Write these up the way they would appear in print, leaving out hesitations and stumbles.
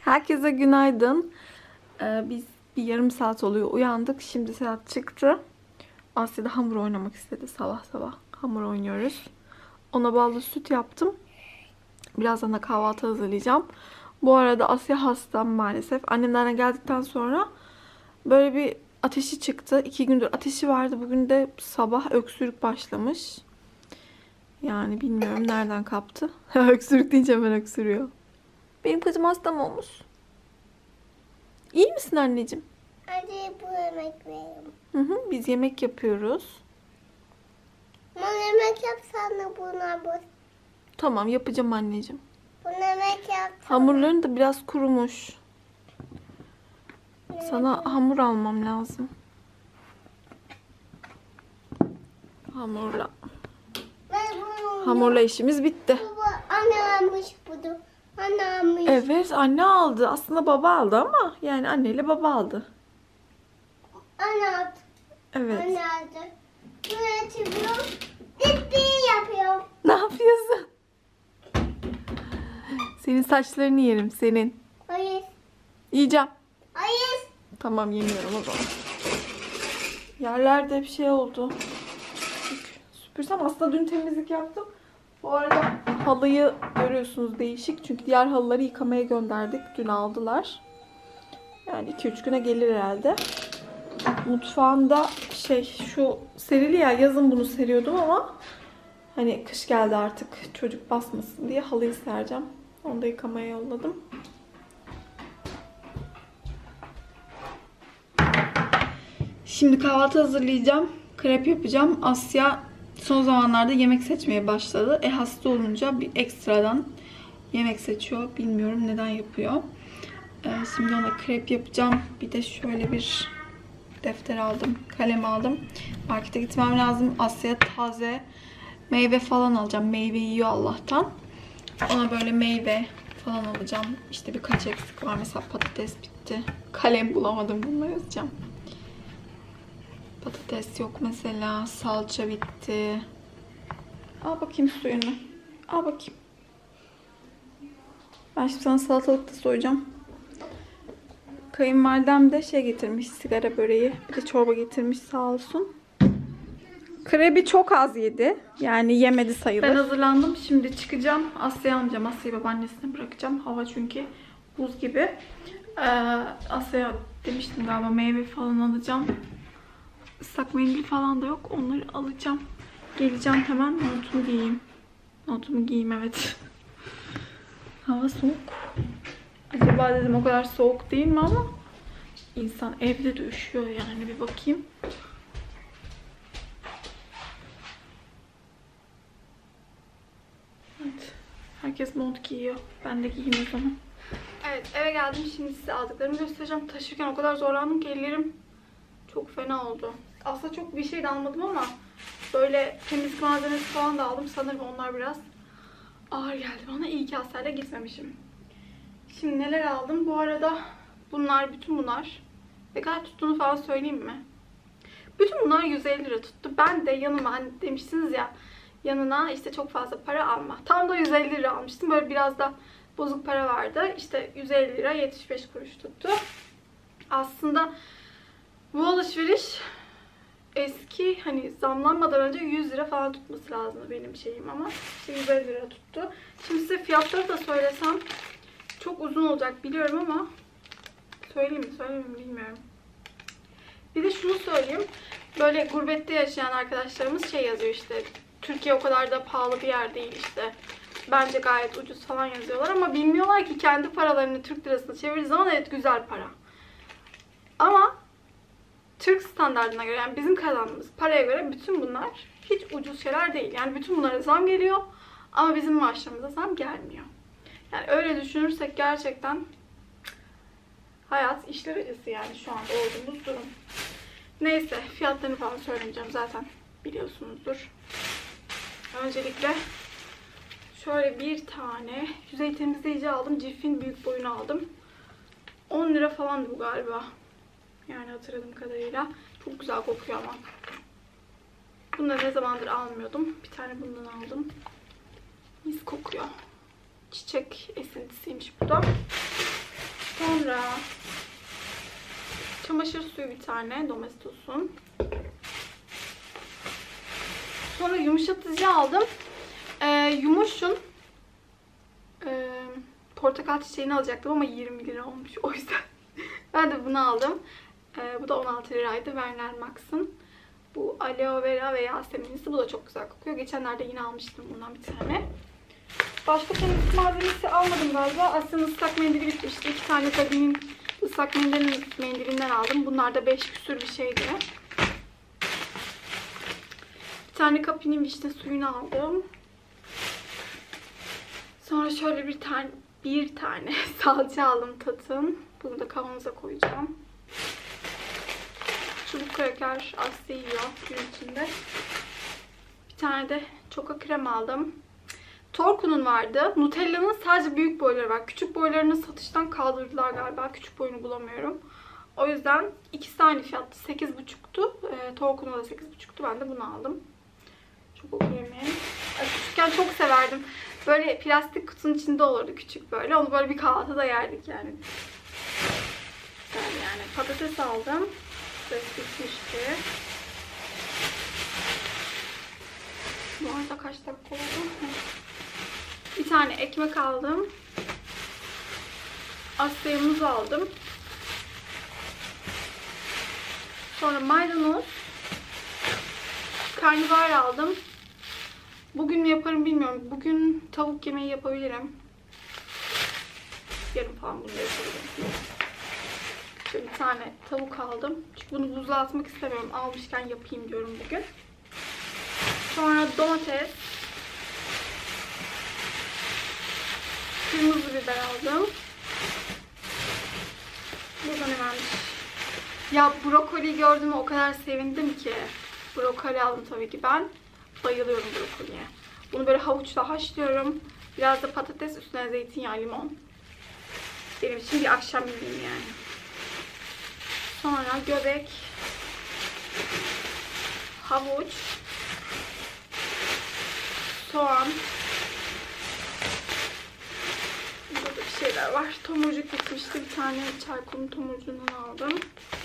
Herkese günaydın. Biz bir yarım saat oluyor uyandık. Şimdi saat çıktı. Asya da hamur oynamak istedi. Sabah sabah hamur oynuyoruz. Ona ballı süt yaptım. Birazdan da kahvaltı hazırlayacağım. Bu arada Asya hasta maalesef. Annemlerden geldikten sonra böyle bir ateşi çıktı. 2 gündür ateşi vardı. Bugün de sabah öksürük başlamış. Yani bilmiyorum nereden kaptı. Öksürük deyince hemen öksürüyor. Benim kızım hasta mı olmuş? İyi misin anneciğim? Hadi bu yemek verelim. Biz yemek yapıyoruz. Bana yemek yapsana buna bu. Tamam yapacağım anneciğim. Buna yemek yapsana. Hamurların da biraz kurumuş. Sana hamur almam lazım. Hamurla. Hamurla işimiz bitti. Baba anne almış bunu. Anne almış. Evet anne aldı. Aslında baba aldı ama yani anneyle baba aldı. Anne aldı. Evet. Anne aldı. Bunu açıyorum. Dippi yapıyorum. Ne yapıyorsun? Senin saçlarını yerim senin. Hayır. Yiyeceğim. Hayır. Tamam yemiyorum o zaman. Yerlerde bir şey oldu. Süpürsem aslında dün temizlik yaptım. Bu arada halıyı görüyorsunuz değişik. Çünkü diğer halıları yıkamaya gönderdik. Dün aldılar. Yani 2-3 güne gelir herhalde. Mutfağımda şu serili ya yazın bunu seriyordum ama hani kış geldi artık çocuk basmasın diye halıyı sereceğim. Onu da yıkamaya yolladım. Şimdi kahvaltı hazırlayacağım. Krep yapacağım. Asya son zamanlarda yemek seçmeye başladı. Hasta olunca bir ekstradan yemek seçiyor. Bilmiyorum neden yapıyor. Şimdi ona krep yapacağım. Bir de şöyle bir defter aldım. Kalem aldım. Markete gitmem lazım. Asya'ya taze meyve falan alacağım. Meyve yiyor Allah'tan. Ona böyle meyve falan alacağım. İşte birkaç eksik var. Mesela patates bitti. Kalem bulamadım. Bununla yazacağım. Patates yok mesela. Salça bitti. Al bakayım suyunu. Al bakayım. Ben şimdi sana salatalık da soyacağım. Kayınvalidem de getirmiş. Sigara böreği. Bir de çorba getirmiş sağ olsun. Krebi çok az yedi. Yani yemedi sayılır. Ben hazırlandım. Şimdi çıkacağım. Asya'yı alacağım. Asya'yı babaannesine bırakacağım. Hava çünkü buz gibi. Asya'ya demiştim galiba meyve falan alacağım. Islak mendil falan da yok. Onları alacağım. Geleceğim hemen. Montumu giyeyim. Montumu giyeyim evet. Hava soğuk. Acaba dedim o kadar soğuk değil mi ama insan evde de üşüyor yani. Bir bakayım. Evet. Herkes mont giyiyor. Ben de giyeyim o zaman. Evet eve geldim. Şimdi size aldıklarımı göstereceğim. Taşırken o kadar zorlandım ki ellerim çok fena oldu. Aslında çok bir şey de almadım ama böyle temizlik malzemesi falan da aldım. Sanırım onlar biraz ağır geldi bana. İyi ki hastaneye gitmemişim. Şimdi neler aldım? Bu arada bütün bunlar ne kadar tuttuğunu falan söyleyeyim mi? Bütün bunlar 150 lira tuttu. Ben de yanıma hani demiştiniz ya yanına işte çok fazla para alma. Tam da 150 lira almıştım. Böyle biraz da bozuk para vardı. İşte 150 lira 75 kuruş tuttu. Aslında bu alışveriş eski hani zamlanmadan önce 100 lira falan tutması lazımdı benim şeyim ama işte 150 lira tuttu. Şimdi size fiyatları da söylesem çok uzun olacak biliyorum ama söyleyeyim mi söylemeyeyim mi bilmiyorum. Bir de şunu söyleyeyim. Böyle gurbette yaşayan arkadaşlarımız yazıyor işte Türkiye o kadar da pahalı bir yer değil işte. Bence gayet ucuz falan yazıyorlar ama bilmiyorlar ki kendi paralarını Türk lirasına çevirdiği zaman evet güzel para. Ama Türk standartına göre yani bizim kazandığımız paraya göre bütün bunlar hiç ucuz şeyler değil. Yani bütün bunlara zam geliyor ama bizim maaşlarımıza zam gelmiyor. Yani öyle düşünürsek gerçekten hayat işler acısı yani şu anda olduğumuz durum. Neyse fiyatlarını falan söylemeyeceğim zaten biliyorsunuzdur. Öncelikle şöyle bir tane yüzey temizleyici aldım. Cif'in büyük boyunu aldım. 10 lira falandı bu galiba. Yani hatırladığım kadarıyla. Çok güzel kokuyor ama. Bunu da ne zamandır almıyordum. Bir tane bundan aldım. Mis kokuyor. Çiçek esintisiymiş bu da. Sonra çamaşır suyu bir tane, Domestos'un. Sonra yumuşatıcı aldım. Yumuş'un portakal çiçeğini alacaktım ama 20 lira olmuş. O yüzden ben de bunu aldım. Bu da 16 liraydı. Werner Max'ın. Bu aloe vera ve yaseminisi. Bu da çok güzel kokuyor. Geçenlerde yine almıştım bundan bir tane. Başka temizlik malzemesi almadım galiba. Aslında ıslak mendili bitmişti. 2 tane Tabi'nin ıslak mendilinden aldım. Bunlar da 5 küsür bir şeydi. Bir tane Kapi'nin vişne suyunu aldım. Sonra şöyle bir tane salça aldım Tat'ın. Bunu da kavanoza koyacağım. Çubuk kraker Asya yiyor gün içinde. Bir tane de Çoka krem aldım. Torku'nun vardı. Nutella'nın sadece büyük boyları var. Küçük boylarını satıştan kaldırdılar galiba. Küçük boyunu bulamıyorum. O yüzden ikisi aynı fiyattı. 8,5'tu. Torku'nun da 8,5'tu. Ben de bunu aldım. Çok kremi. Küçükken çok severdim. Böyle plastik kutunun içinde olurdu küçük böyle. Onu böyle bir kahvaltıda yerdik yani. Güzel yani. Patates aldım. Böyle bitmişti. Bu arada kaç dakika oldu? Bir tane ekmek aldım. Asya muz aldım. Sonra maydanoz. Karnabahar aldım. Bugün mü yaparım bilmiyorum. Bugün tavuk yemeği yapabilirim. Yarın falan bunu yapabilirim. Şöyle bir tane tavuk aldım. Çünkü bunu buzluğa atmak istemiyorum. Almışken yapayım diyorum bugün. Sonra domates. Kırmızı biber aldım. Burada ne varmış? Ya brokoli gördüğümde o kadar sevindim ki. Brokoli aldım tabii ki ben. Bayılıyorum brokoliye. Bunu böyle havuçla haşlıyorum. Biraz da patates, üstüne zeytinyağı, limon. Benim için bir akşam yemeğim yani. Sonra göbek, havuç, soğan. Burada bir şeyler var. Tomurcuk gitmişti. Bir tane Çaykur'un tomurcuğundan aldım.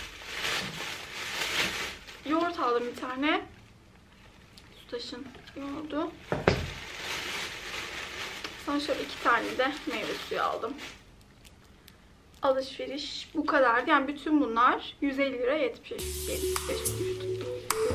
Yoğurt aldım bir tane. Sütaş'ın yoğurdu. Sonra şöyle 2 tane de meyve suyu aldım. Alışveriş bu kadardı. Yani bütün bunlar 150 lira 75 kuruş tuttu.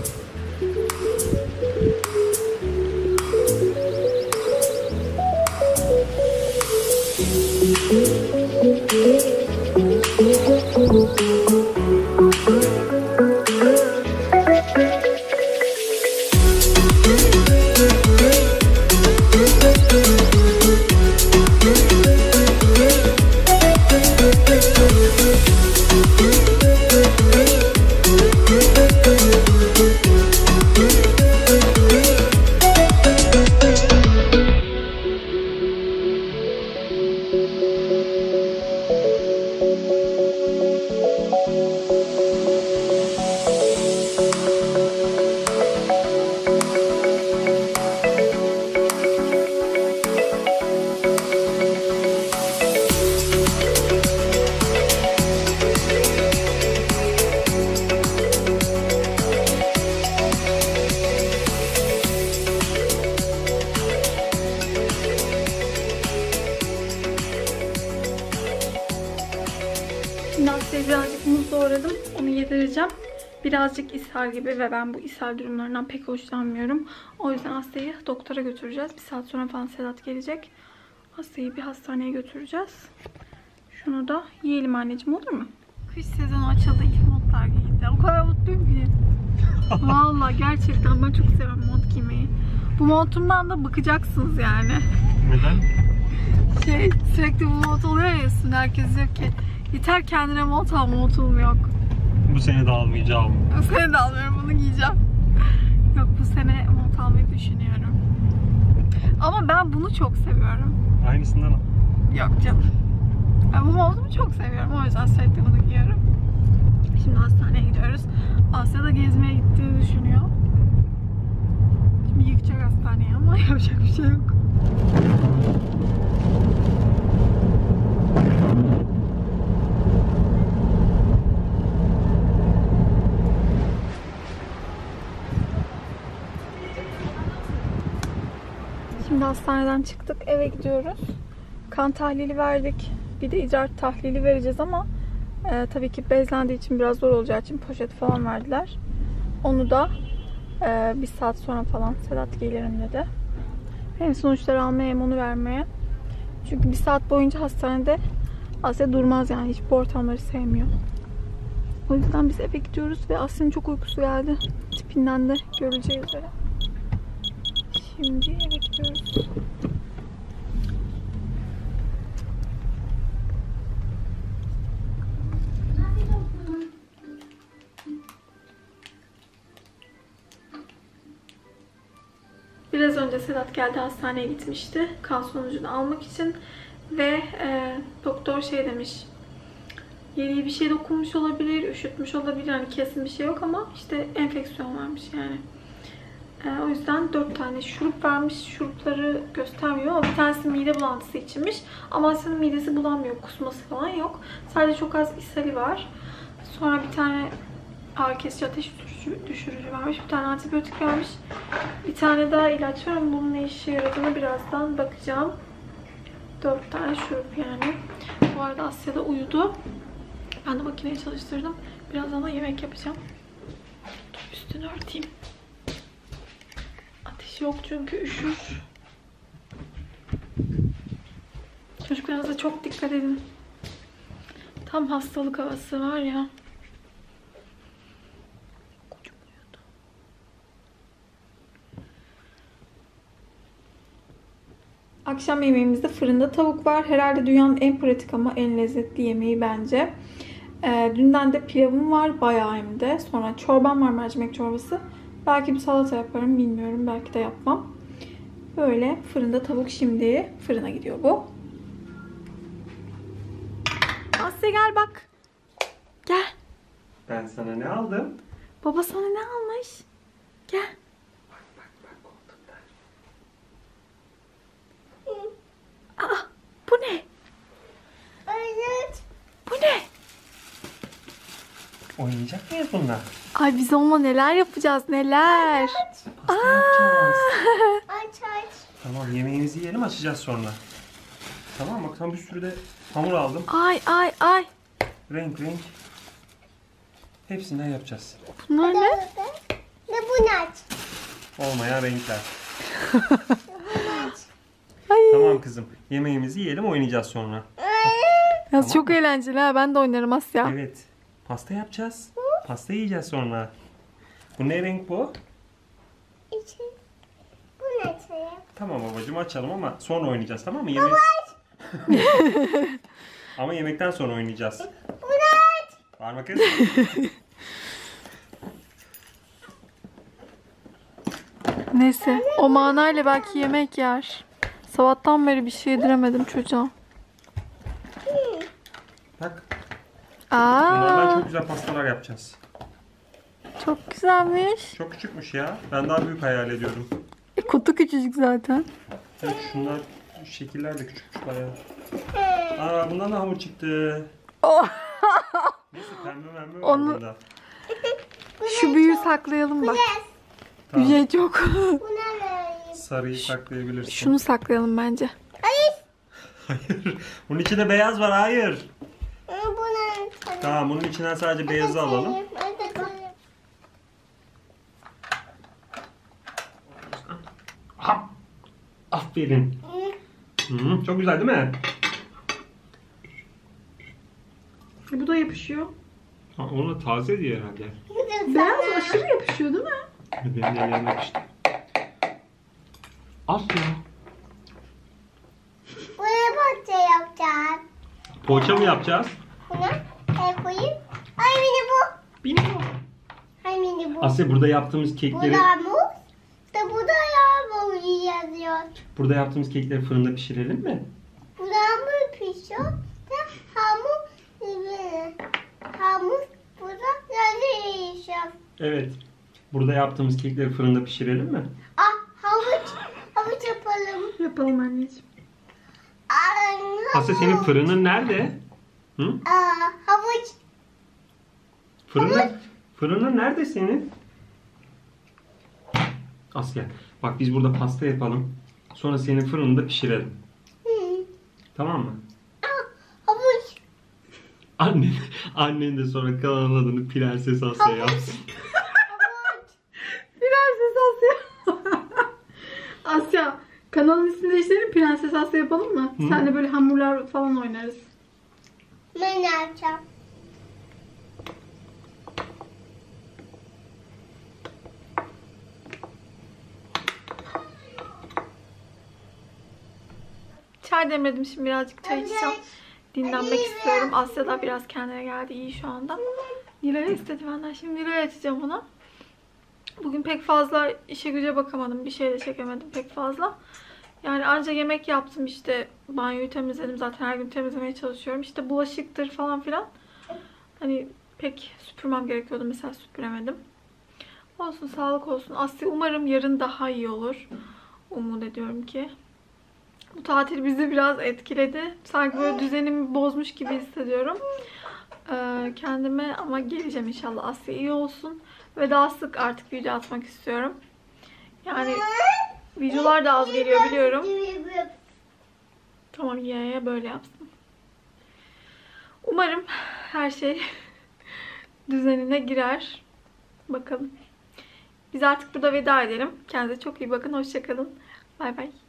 Asya'ya birazcık muz doğradım. Onu yedireceğim. Birazcık ishal gibi ve ben bu ishal durumlarından pek hoşlanmıyorum. O yüzden Asya'yı doktora götüreceğiz. Bir saat sonra falan Sedat gelecek. Asya'yı bir hastaneye götüreceğiz. Şunu da yiyelim anneciğim, olur mu? Kış sezonu açıldı. İlk montlar giydi. O kadar mutluyum ki. Vallahi gerçekten ben çok seviyorum mont giymeyi. Bu montumdan da bakacaksınız yani. Neden? Sürekli bu mont oluyor ya üstünde. Herkes diyor ki yeter kendine mont al, montum yok. Bu sene de almayacağım. Bu sene de almıyorum, bunu giyeceğim. Yok, bu sene mont almayı düşünüyorum. Ama ben bunu çok seviyorum. Aynısından al. Yok canım. Ben bu montumu çok seviyorum. O yüzden sürekli bunu giyiyorum. Şimdi hastaneye gidiyoruz. Asya'da gezmeye gittiğini düşünüyor. Şimdi yıkacak hastaneyi ama yapacak bir şey yok. Şimdi 2 saat Şimdi hastaneden çıktık. Eve gidiyoruz. Kan tahlili verdik. Bir de idrar tahlili vereceğiz ama tabii ki bezlendiği için biraz zor olacağı için poşet falan verdiler. Onu da bir saat sonra falan Sedat gelirim dedi. Hem sonuçları almaya hem onu vermeye. Çünkü bir saat boyunca hastanede Asya durmaz yani. Hiç bu ortamları sevmiyor. O yüzden biz eve gidiyoruz ve Asya'nın çok uykusu geldi. Tipinden de göreceğiz üzere. Şimdi eve gidiyoruz. Biraz önce Sedat geldi, hastaneye gitmişti kan sonucunu almak için ve doktor şey demiş, yediği bir şey dokunmuş olabilir, üşütmüş olabilir, hani kesin bir şey yok ama işte enfeksiyon varmış yani. O yüzden 4 tane şurup vermiş. Şurupları göstermiyor ama bir tanesi mide bulantısı içinmiş. Ama Asya'nın midesi bulanmıyor, kusması falan yok. Sadece çok az ishali var. Sonra bir tane ağrı kesici, ateş düşürücü vermiş. Bir tane antibiyotik vermiş. Bir tane daha ilaç var ama bunun ne işe yaradığını birazdan bakacağım. 4 tane şurup yani. Bu arada Asya da uyudu. Ben de makineyi çalıştırdım. Birazdan da yemek yapacağım. Dur, üstünü örteyim. Ateş yok çünkü üşür. Çocuklarınıza çok dikkat edin. Tam hastalık havası var ya. Akşam yemeğimizde fırında tavuk var. Herhalde dünyanın en pratik ama en lezzetli yemeği bence. Dünden de pilavım var. Bayağı hem de. Sonra çorbam var, mercimek çorbası. Belki bir salata yaparım, bilmiyorum. Belki de yapmam. Böyle fırında tavuk, şimdi fırına gidiyor bu. Asya gel bak. Gel. Ben sana ne aldım? Baba sana ne almış? Gel. Bak koltukta. Aa, bu ne? Evet. Bu ne? Oynayacak mıyız bunlar? Ay biz onunla neler yapacağız, neler. Pasta yapacağız. Aç. Tamam, yemeğimizi yiyelim, açacağız sonra. Tamam, bak sana bir sürü de hamur aldım. Ay. Renk. Hepsinden yapacağız. Bunlar ne? Ne bu aç? Olmayan renkler. Ay. Tamam kızım. Yemeğimizi yiyelim, oynayacağız sonra. Ya Tamam çok mı? eğlenceli ha. Ben de oynarım Asya. Evet. Pasta yapacağız. Pasta yiyeceğiz sonra. Bu ne renk bu? İçin. Bu ne çayı? Tamam babacığım, açalım ama sonra oynayacağız, tamam mı? Yemek... Ama yemekten sonra oynayacağız. Bu ne aç? Bağırma kız. Neyse. O manayla belki yemek yer. Sabahtan beri bir şey yediremedim çocuğa. Bak. Bunlardan Aa, çok güzel pastalar yapacağız. çok güzelmiş. Çok küçükmüş ya. Ben daha büyük hayal ediyorum. Kutu küçücük zaten. Evet, şunlar, şekiller de küçükmüş bayağı. Aa, bundan da hamur çıktı. Oh. Neyse, pembe var Onu- bunda. Şu büyüğü saklayalım bak. Tamam. Yüce çok. Bu ne vereyim? Sarıyı saklayabilirsin. Şunu saklayalım bence. Hayır. Bunun içinde beyaz var, hayır. Bu ne çayı? Tamam, bunun içinden sadece beyazı alalım. Aha. Aferin. Hı, çok güzel değil mi? Bu da yapışıyor. Ha, onu taze diye herhalde. Beyaz aşırı yapışıyor değil mi? Benim ellerime yapıştı. Al ya. Buraya bahçe yapacağız. Poğaça mı yapacağız? Buna koyayım. Ay mini bu. Bilmiyorum. Ay mini bu. Asya, burada yaptığımız Bu kekleri da muz. İşte bu da yağmur yazıyor. burada yaptığımız kekleri fırında pişirelim mi? Bu da hamur pişiyor. İşte hamur hamur burada yazıyor. Evet. Burada yaptığımız kekleri fırında pişirelim mi? Havuç yapalım. Yapalım anneciğim. Asya, senin fırının nerede? Hı? Havuç. Fırının nerede senin? Asya, bak biz burada pasta yapalım. Sonra seni fırında pişirelim. Hı. Tamam mı? Havuç. Annen de sonra kanalın adını Prenses Asya yapsın. Prenses Asya. Asya. Kanalın ismini değiştirelim, Prenses Asya yapalım mı? Hı. Senle böyle hamurlar falan oynarız. Ben yapacağım. Çay demledim, şimdi birazcık çay içeceğim. Dinlenmek istiyorum. Asya da biraz kendine geldi, iyi şu anda. Nilay'ı istedi benden. Şimdi Nilay'ı açacağım ona. Bugün pek fazla işe güce bakamadım. Bir şey de çekemedim pek fazla. Yani anca yemek yaptım işte. Banyoyu temizledim. Zaten her gün temizlemeye çalışıyorum. İşte bulaşıktır falan filan. Hani pek süpürmem gerekiyordu. Mesela süpüremedim. Olsun, sağlık olsun. Asya umarım yarın daha iyi olur. Umut ediyorum ki. Bu tatil bizi biraz etkiledi. Sanki böyle düzenimi bozmuş gibi hissediyorum. Kendime ama geleceğim inşallah. Asya iyi olsun. Ve daha sık artık video atmak istiyorum. Yani videolar da az geliyor biliyorum. Tamam, Yaya böyle yapsın. Umarım her şey düzenine girer. Bakalım. Biz artık burada veda edelim. Kendinize çok iyi bakın. Hoşça kalın. Bay bay.